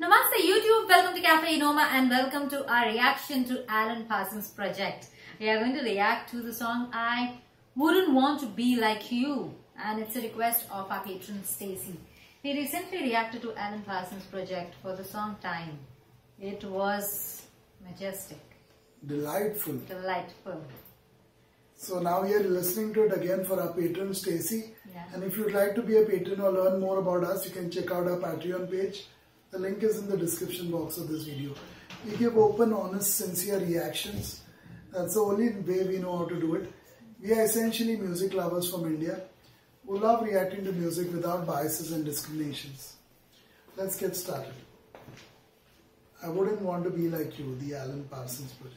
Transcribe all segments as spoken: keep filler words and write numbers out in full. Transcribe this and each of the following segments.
Namaste YouTube, welcome to Cafe Enoma and welcome to our reaction to Alan Parsons' project. We are going to react to the song I Wouldn't Want to Be Like You, and it's a request of our patron Stacy. We recently reacted to Alan Parsons' project for the song Time. It was majestic. Delightful. Delightful. So now we are listening to it again for our patron Stacy. Yeah. And if you'd like to be a patron or learn more about us, you can check out our Patreon page. The link is in the description box of this video. We give open, honest, sincere reactions. That's the only way we know how to do it. We are essentially music lovers from India who love reacting to music without biases and discriminations. Let's get started. I Wouldn't Want to Be Like You, the Alan Parsons project.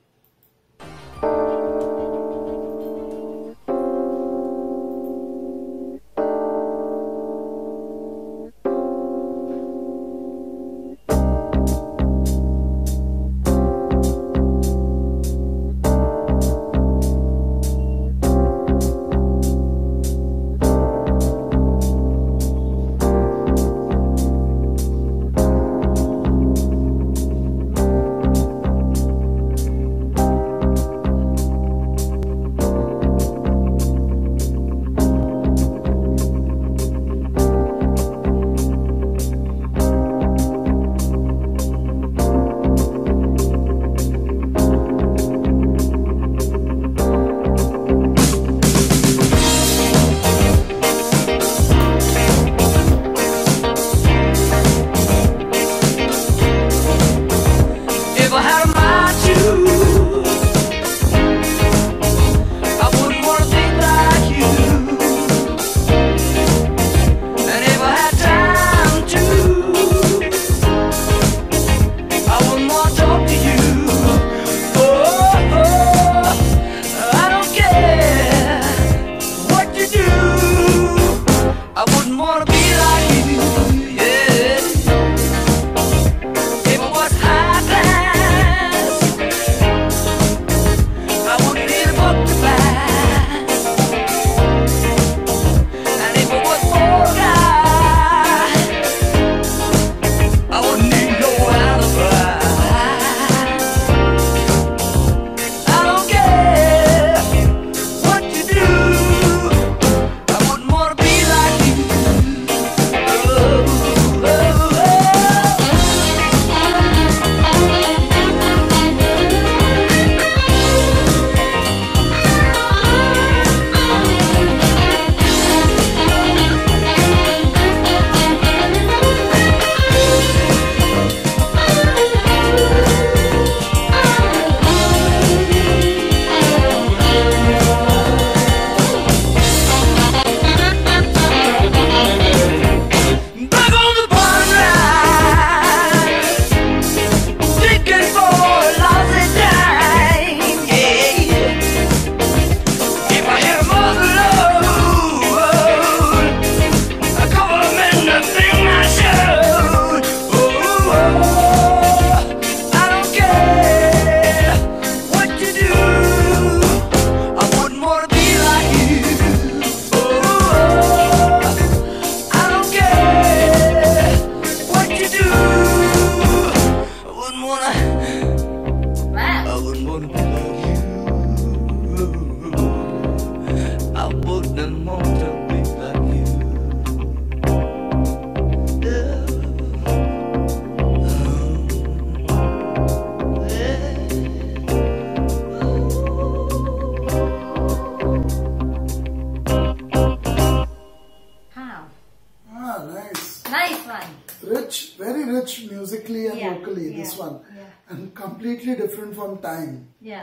Rich, very rich musically and yeah, vocally, yeah, this one. Yeah. And completely different from Time. Yeah.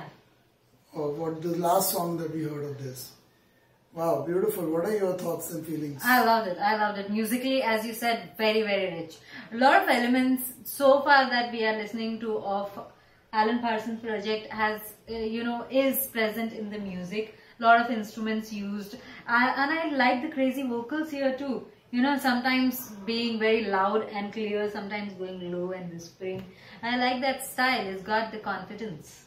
Or what the last song that we heard of this. Wow, beautiful. What are your thoughts and feelings? I loved it. I loved it. Musically, as you said, very, very rich. A lot of elements so far that we are listening to of Alan Parsons project has, uh, you know, is present in the music. A lot of instruments used. I, and I like the crazy vocals here too. You know, sometimes being very loud and clear, sometimes going low and whispering. I like that style. It's got the confidence.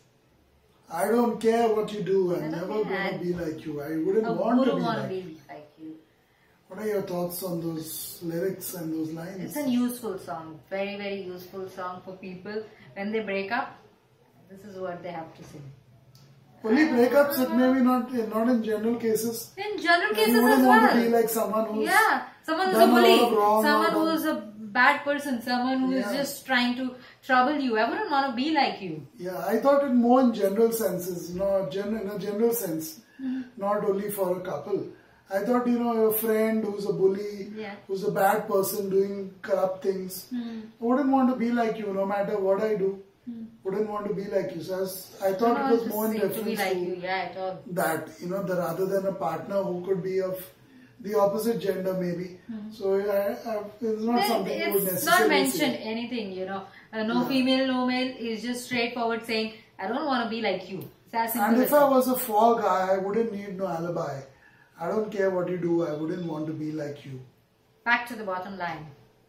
I don't care what you do. I'm never going to be like you. I wouldn't I want wouldn't to be want like to you. be like you. What are your thoughts on those lyrics and those lines? It's a useful song, very very useful song for people when they break up. This is what they have to say. Only breakups, it may be not, not in general cases. In general And cases you wouldn't as want well. to be like someone who's Yeah, someone who's a done a lot bully, of wrong someone or who's a bad person, someone who is Yeah. just trying to trouble you. I wouldn't want to be like you. Yeah, I thought it more in general senses, not gen in a general sense, Mm-hmm. not only for a couple. I thought, you know, a friend who's a bully, Yeah. who's a bad person doing corrupt things, Mm. I wouldn't want to be like you no matter what I do. Mm. Wouldn't want to be like you. So I, was, I thought No, it was just more in say to be reference like to you, yeah, at all. that, you know, the, rather than a partner who could be of the opposite gender maybe. So I, I, it's not Then something you would it's necessarily not mentioned say. anything, you know. Uh, no Yeah. female, no male is just straightforward saying, I don't want to be like you. It's as simple And as if I that. was a fall guy, I wouldn't need no alibi. I don't care what you do, I wouldn't want to be like you. Back to the bottom line.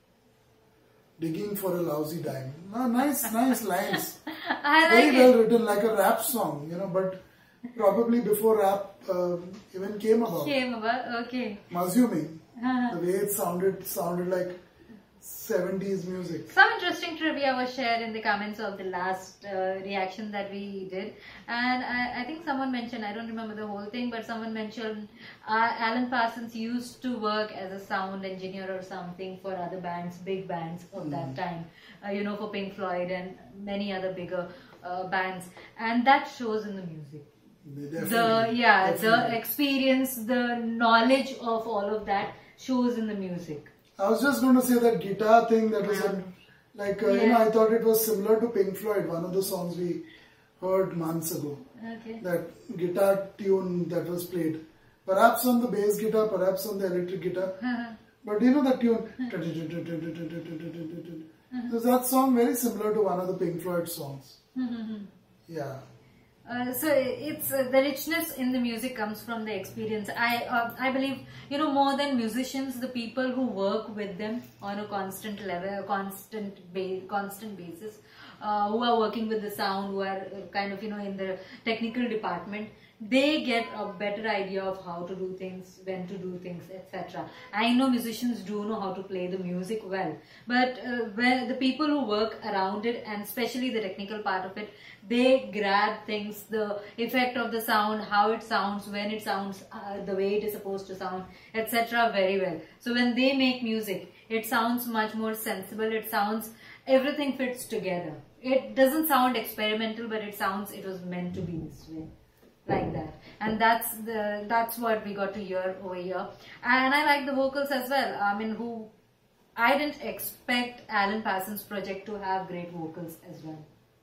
Digging for a lousy dime. No, nice, nice lines. I like Very it. well written, like a rap song, you know, but probably before rap um, even came about. Came about, okay. I'm assuming. The way it sounded, sounded like seventies music. Some interesting trivia was shared in the comments of the last uh, reaction that we did, and I, I think someone mentioned, I don't remember the whole thing, but someone mentioned uh, Alan Parsons used to work as a sound engineer or something for other bands, big bands of mm. that time, uh, you know, for Pink Floyd and many other bigger uh, bands, and that shows in the music. Definitely, the yeah, definitely. the experience, the knowledge of all of that shows in the music. I was just going to say that guitar thing that was in, like, uh, Yeah. you know, I thought it was similar to Pink Floyd, one of the songs we heard months ago. Okay. That guitar tune that was played. Perhaps on the bass guitar, perhaps on the electric guitar. But you know that tune? So that song very similar to one of the Pink Floyd songs. Yeah. Uh, so it's uh, the richness in the music comes from the experience. I uh, I believe, you know, more than musicians, the people who work with them on a constant level, a constant ba constant basis, uh, who are working with the sound, who are uh, kind of, you know, in the technical department, they get a better idea of how to do things, when to do things, et cetera. I know musicians do know how to play the music well, but uh, when the people who work around it, and especially the technical part of it, they grab things, the effect of the sound, how it sounds, when it sounds, uh, the way it is supposed to sound, et cetera very well. So when they make music, it sounds much more sensible, it sounds, everything fits together. It doesn't sound experimental, but it sounds, it was meant to be this way. Like that, and that's the that's what we got to hear over here. And I like the vocals as well. I mean, who I didn't expect Alan Parsons' project to have great vocals as well.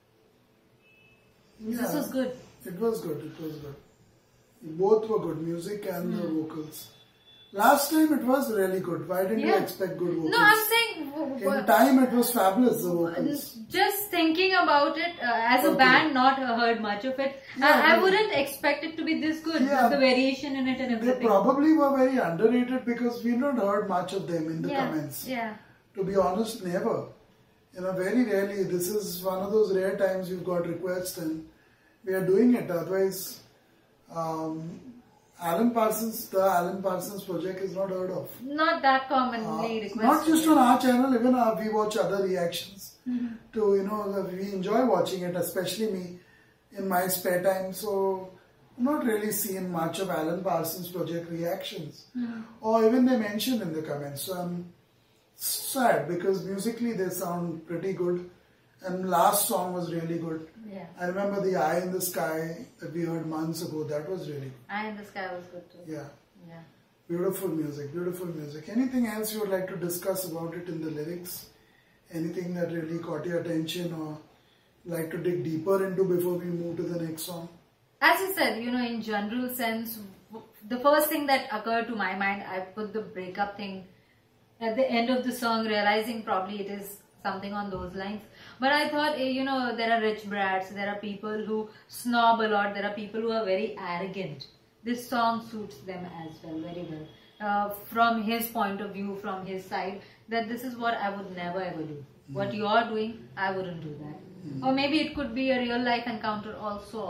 Yeah, This was good. It was good, it was good. Both were good, music and mm. the vocals. Last time it was really good. Why didn't Yeah. you expect good vocals? No, I'm saying in time it was fabulous, the vocals. Just thinking about it, uh, as a Okay. band, not heard much of it. Yeah, I, I but- wouldn't expect it to be this good. Yeah. With the variation in it and They everything. probably were very underrated because we've not heard much of them in the yeah. comments. Yeah. To be honest, never. You know, very rarely. This is one of those rare times we've got requests and we are doing it. Otherwise, um, Alan Parsons, the Alan Parsons project is not heard of. Not that commonly Uh, requested. not just on our channel, even uh, we watch other reactions. Mm-hmm. To, you know, we enjoy watching it, especially me in my spare time. So, I'm not really seeing much of Alan Parsons project reactions. Mm-hmm. Or even they mention in the comments. So, I'm sad because musically they sound pretty good. And last song was really good. Yeah. I remember the Eye in the Sky that we heard months ago. That was really good. Eye in the Sky was good too. Yeah. Yeah. Beautiful music, beautiful music. Anything else you would like to discuss about it in the lyrics? Anything that really caught your attention or like to dig deeper into before we move to the next song? As you said, you know, in general sense, the first thing that occurred to my mind, I put the breakup thing at the end of the song, realizing probably it is something on those lines. But I thought, you know, there are rich brats, there are people who snob a lot, there are people who are very arrogant. This song suits them as well, very well. Uh, from his point of view, from his side, that this is what I would never ever do. Mm. What you are doing, I wouldn't do that. Mm. Or maybe it could be a real life encounter also of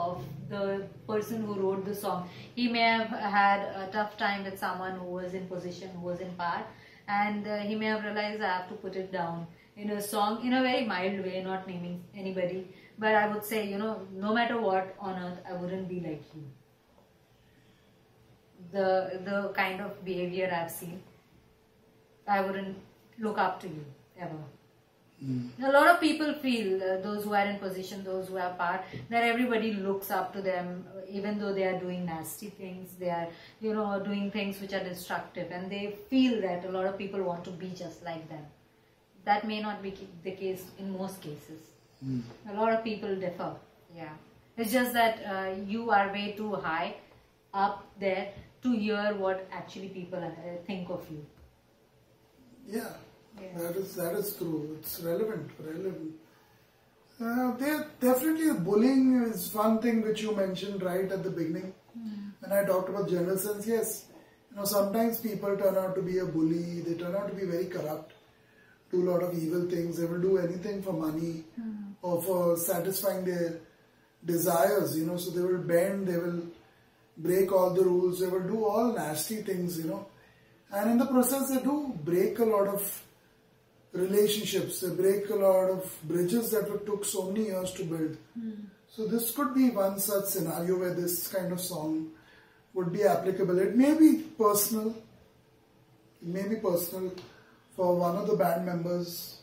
the person who wrote the song, he may have had a tough time with someone who was in position, who was in power, and uh, he may have realized I have to put it down in a song in a very mild way, not naming anybody. But I would say, you know, no matter what on earth, I wouldn't be like you. The, the kind of behavior I've seen, I wouldn't look up to you ever. Mm. A lot of people feel, uh, those who are in position, those who have power, that everybody looks up to them, even though they are doing nasty things, they are, you know, doing things which are destructive, and they feel that a lot of people want to be just like them. That may not be the case in most cases. Mm. A lot of people differ. Yeah, it's just that uh, you are way too high up there to hear what actually people uh, think of you. Yeah. Yeah. That is that is true. It's relevant. Relevant. Uh, there definitely bullying is one thing which you mentioned right at the beginning. Mm. When I talked about general sense, yes, you know, sometimes people turn out to be a bully. They turn out to be very corrupt, do a lot of evil things. They will do anything for money mm. or for satisfying their desires. You know, so they will bend. They will break all the rules. They will do all nasty things. You know, and in the process, they do break a lot of relationships, they break a lot of bridges that were, took so many years to build. Mm. So this could be one such scenario where this kind of song would be applicable. It may be personal, it may be personal for one of the band members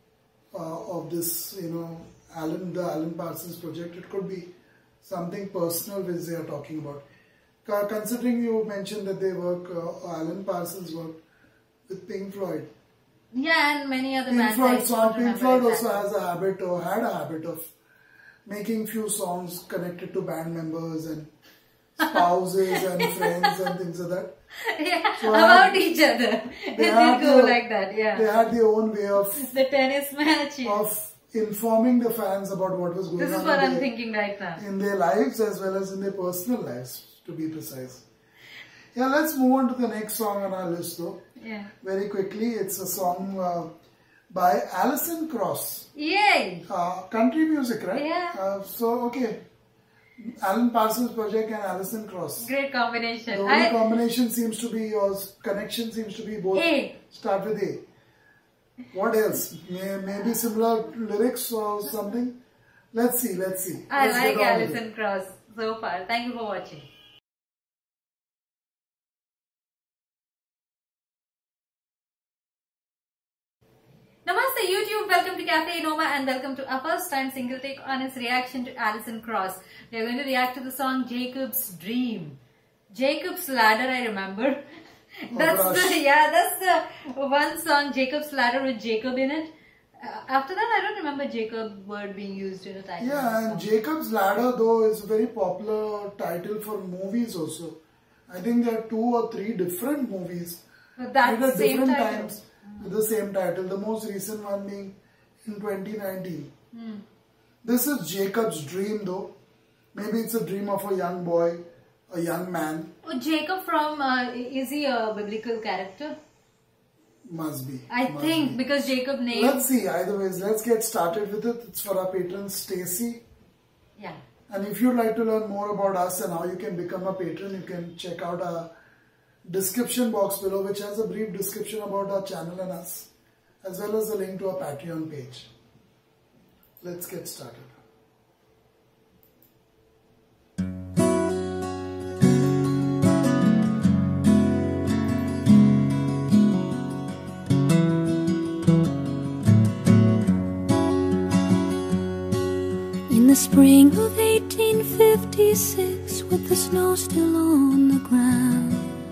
uh, of this, you know, Alan, the Alan Parsons project. It could be something personal which they are talking about. Considering you mentioned that they work, uh, Alan Parsons worked with Pink Floyd. Yeah, and many other Pink bands. Floyd, song, Pink Floyd also has a habit or had a habit of making few songs connected to band members and spouses and friends and things like that. Yeah, so about had, each other. They, they go their, like that, yeah. They had their own way of... The tennis match. Yeah. Of informing the fans about what was going on. This is what I'm their, thinking right now. In their lives as well as in their personal lives, to be precise. Yeah, let's move on to the next song on our list though. Yeah. Very quickly, it's a song uh, by ALISON KRAUSS. Yay! Uh, country music, right? Yeah. Uh, so, okay. Alan Parsons project and ALISON KRAUSS. Great combination. The only I... combination seems to be, or connection seems to be both. A. Start with A. What else? May, maybe similar lyrics or something? Let's see, let's see. I let's like ALISON KRAUSS so far. Thank you for watching. Namaste YouTube, welcome to Cafe Enoma and welcome to our first time single take on its reaction to ALISON KRAUSS. We are going to react to the song Jacob's Dream. Jacob's Ladder, I remember. That's oh, the, yeah, that's the one song, Jacob's Ladder, with Jacob in it. Uh, after that, I don't remember Jacob word being used in a title. Yeah, and Jacob's Ladder though is a very popular title for movies also. I think there are two or three different movies. But that's the same different title. Times. With the same title, the most recent one being in twenty nineteen. Hmm. This is Jacob's dream though. Maybe it's a dream of a young boy, a young man. Oh, Jacob from, uh, is he a biblical character? Must be. I must think be. because Jacob named... Let's see, either ways, let's get started with it. It's for our patron Stacy. Yeah. And if you'd like to learn more about us and how you can become a patron, you can check out our description box below, which has a brief description about our channel and us, as well as a link to our Patreon page. Let's get started. In the spring of eighteen fifty-six, with the snow still on the ground,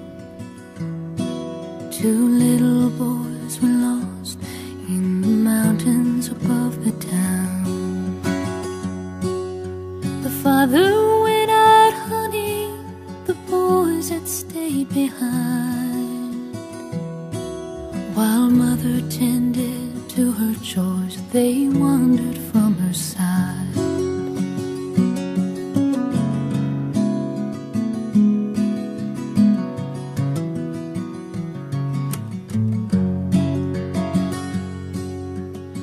two little boys were lost in the mountains above the town. The father went out hunting, the boys had stayed behind. While mother tended to her chores, they wandered from her side.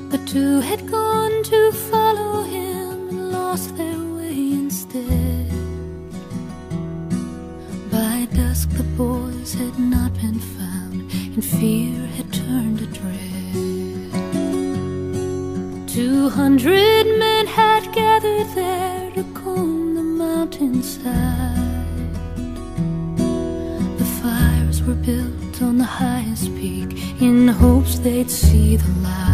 Two had gone to follow him and lost their way instead. dusk the boys had not been found, and fear had turned to dread. Two hundred men had gathered there to comb the mountainside. The fires were built on the highest peak in hopes they'd see the light.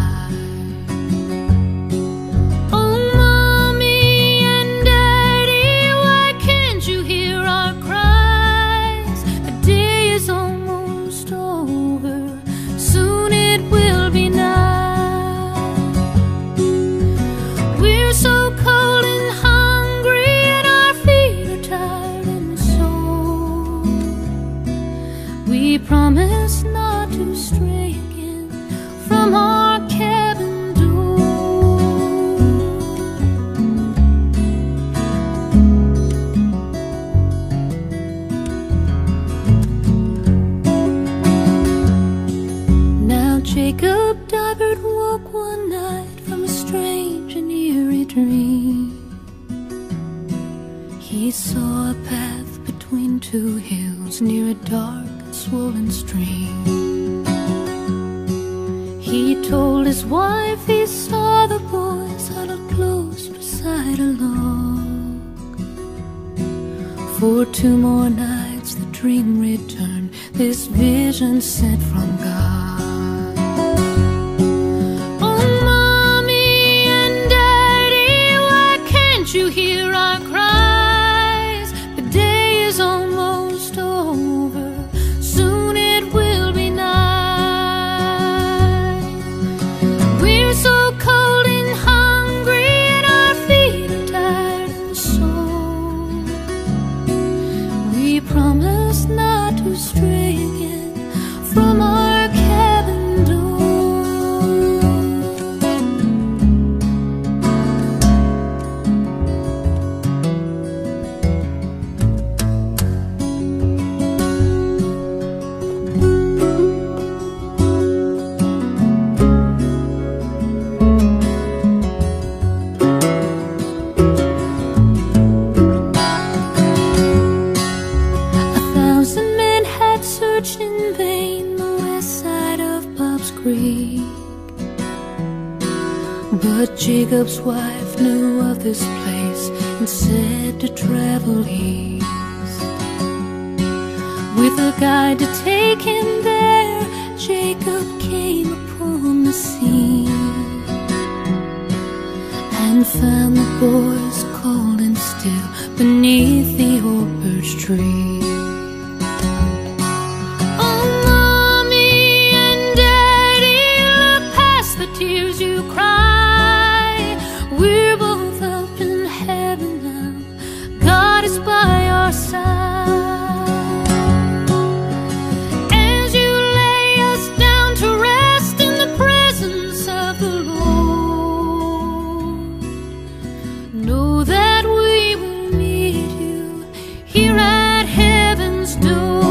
Promise not to stray again from our cabin door. Now Jacob Dobbert woke one night from a strange and eerie dream. He saw a path between two hills near a dark swollen stream. He told his wife he saw the boys huddled close beside a log. For two more nights the dream returned, this vision sent from God. Oh, Mommy and Daddy, why can't you hear our cries? The day is almost over. Promise not to stray again from our cabin door. In vain the west side of Bob's Creek, but Jacob's wife knew of this place and said to travel east. With a guide to take him there, Jacob came upon the scene and found the boys cold and still beneath the old birch tree. Tears you cry, we're both up in heaven now, God is by our side. As you lay us down to rest in the presence of the Lord, know that we will meet you here at heaven's door.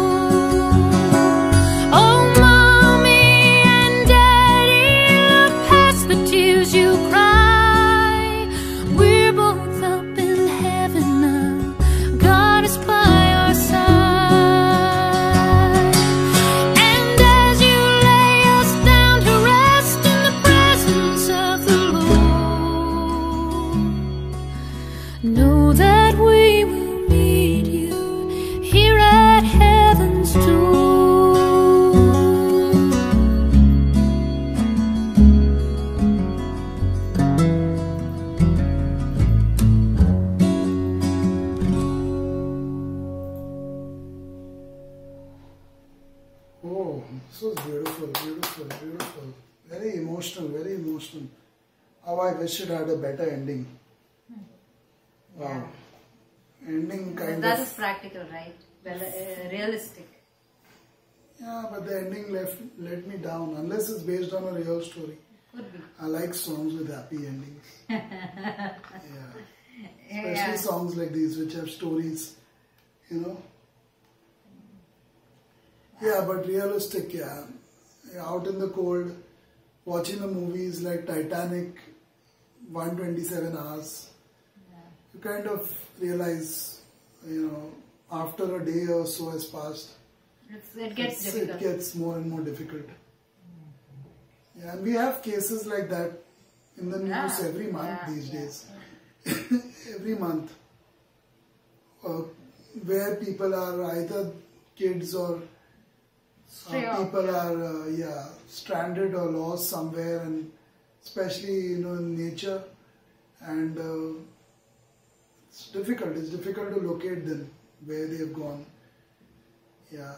Know that we will meet you here at heaven's door. Oh, this was beautiful, beautiful, beautiful. Very emotional, very emotional. How I wish it had a better ending. Wow. Yeah. Ending kind that of... That is practical, right? Well, uh, realistic. Yeah, but the ending left let me down, unless it's based on a real story. Could be. I like songs with happy endings. Yeah. Especially Yeah. songs like these which have stories, you know. Yeah, but realistic, yeah. Out in the cold, watching the movies like Titanic, one hundred twenty-seven hours. You kind of realize, you know, after a day or so has passed, it's, it gets it's, difficult. it gets more and more difficult. Yeah, and we have cases like that in the news Yeah, every month yeah, these yeah, days. Every month. Uh, where people are either kids or Stray uh, off, people yeah. are uh, yeah stranded or lost somewhere, and especially you know in nature, and uh, it's difficult. It's difficult to locate them where they have gone. Yeah,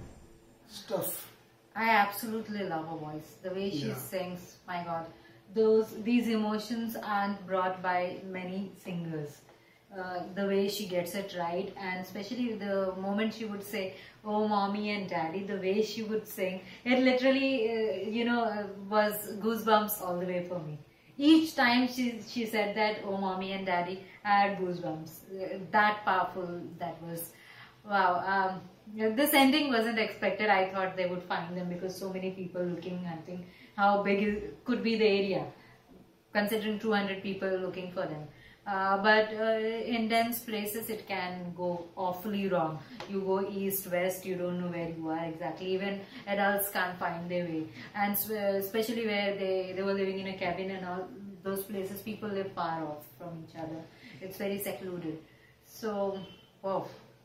stuff. I absolutely love her voice. The way she Yeah. sings, my God, those these emotions aren't brought by many singers. Uh, the way she gets it right, and especially the moment she would say, "Oh, mommy and daddy," the way she would sing, it literally, uh, you know, uh, was goosebumps all the way for me. Each time she she said that, "Oh, mommy and daddy," I had goosebumps. Uh, that powerful that was. Wow. Um, this ending wasn't expected. I thought they would find them because so many people looking, hunting. How big it could be the area, considering two hundred people looking for them. Uh, but uh, in dense places it can go awfully wrong. You go east, west, you don't know where you are exactly. Even adults can't find their way. And especially where they, they were living in a cabin and all those places, people live far off from each other. It's very secluded. So, wow.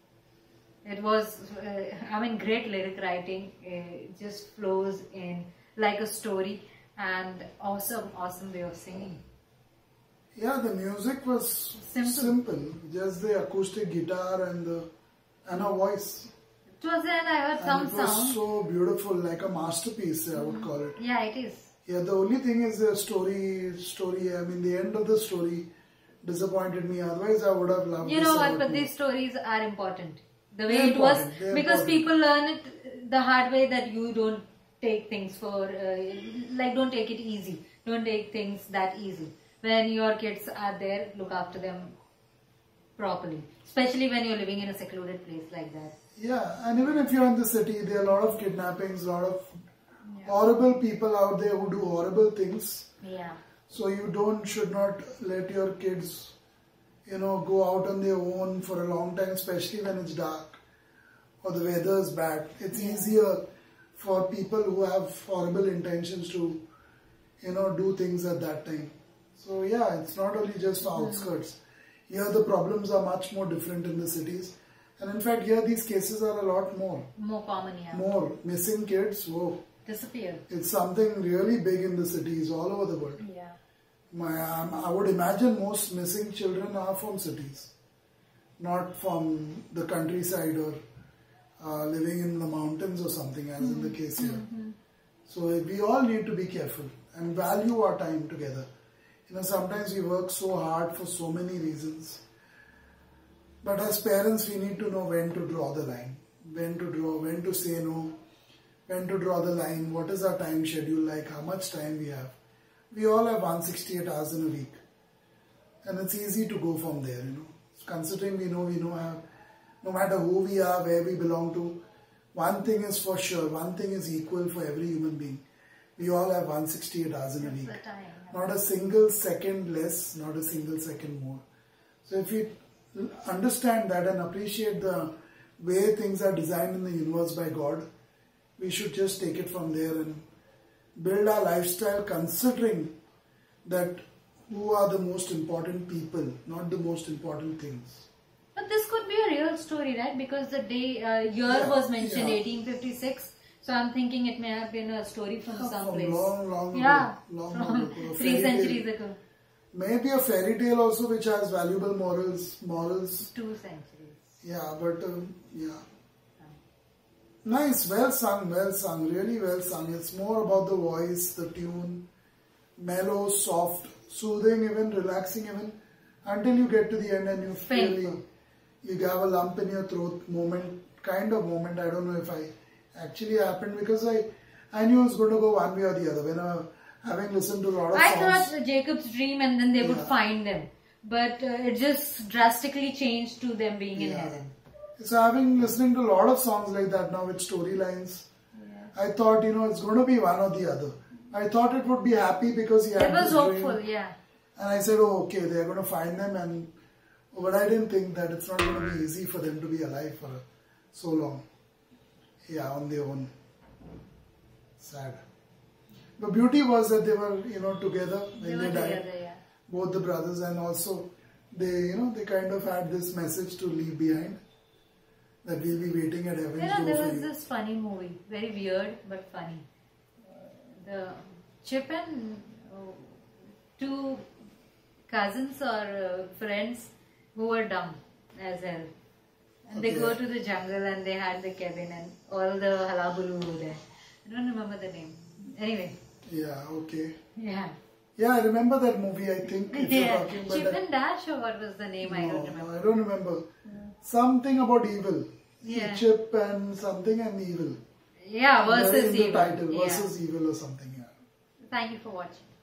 It was, uh, I mean, great lyric writing. It just flows in like a story, and awesome, awesome way of singing. Yeah, the music was Simple. simple. Just the acoustic guitar and the and her voice. It was then I heard And some it was sound. so beautiful, like a masterpiece, I would call it. Yeah, it is. Yeah, the only thing is the story, story, I mean, the end of the story disappointed me. Otherwise, I would have loved You this know a what, lot but more. these stories are important. The way They're it was, important, they're because important. people learn it the hard way, that you don't take things for, uh, like don't take it easy. Don't take things that easy. When your kids are there, look after them properly. Especially when you're living in a secluded place like that. Yeah, and even if you're in the city, there are a lot of kidnappings, a lot of Yeah. horrible people out there who do horrible things. Yeah. So you don't, should not let your kids, you know, go out on their own for a long time, especially when it's dark or the weather is bad. It's Yeah. easier for people who have horrible intentions to, you know, do things at that time. So yeah, it's not only just the outskirts. Here the problems are much more different in the cities. And in fact, here these cases are a lot more. More common, yeah. More. Missing kids, whoa. Disappear. It's something really big in the cities all over the world. Yeah. My, um, I would imagine most missing children are from cities, not from the countryside or uh, living in the mountains or something, as in the case here. Mm-hmm. So we all need to be careful and value our time together. You know, sometimes we work so hard for so many reasons. But as parents, we need to know when to draw the line, when to draw, when to say no, when to draw the line, what is our time schedule like, how much time we have. We all have one hundred sixty-eight hours in a week. And it's easy to go from there, you know. Considering we know, we know have, no matter who we are, where we belong to, one thing is for sure, one thing is equal for every human being. We all have one hundred sixty-eight hours in a week. That's the time. Not a single second less, not a single second more. So if we understand that and appreciate the way things are designed in the universe by God, we should just take it from there and build our lifestyle considering that who are the most important people, not the most important things. But this could be a real story, right? Because the day uh, year Yeah, was mentioned, yeah. eighteen fifty-six. So I'm thinking it may have been a story from Yeah, some from place. long, long yeah, ago, long, from long ago, a three fairy tale. centuries ago. Maybe a fairy tale also which has valuable morals, morals. Two centuries. Yeah, but um, yeah. Nice, well sung, well sung, really well sung. It's more about the voice, the tune, mellow, soft, soothing even, relaxing even, until you get to the end and you feel Painful. you have a lump in your throat moment, kind of moment. I don't know if I actually happened because I, I knew it was going to go one way or the other. When I, having listened to a lot of I songs. thought Jacob's dream and then they would Yeah. find them. But uh, it just drastically changed to them being in Yeah. heaven. So having listening to a lot of songs like that now with storylines, Yes. I thought, you know, it's going to be one or the other. I thought it would be happy because he had It was this hopeful, dream. yeah. And I said, oh, okay, they're going to find them and But I didn't think that it's not going to be easy for them to be alive for so long. Yeah, on their own. Sad. The beauty was that they were, you know, together when They they, were died. together, yeah. Both the brothers, and also they, you know, they kind of had this message to leave behind. That we'll be waiting at heaven's You know, door there for was you. this funny movie, very weird but funny. The Chip and uh, two cousins or uh, friends who were dumb as hell. And they Okay. go to the jungle and they had the cabin and all the halabulu were there. I don't remember the name. Anyway. Yeah, okay. Yeah. Yeah, I remember that movie, I think. If you're Yeah. talking about Chip that. and Dash, or what was the name? I No, don't remember. I don't remember. Something about evil. Yeah. Chip and something and evil. Yeah, versus in the evil. title, Yeah. versus evil or something. Yeah. Thank you for watching.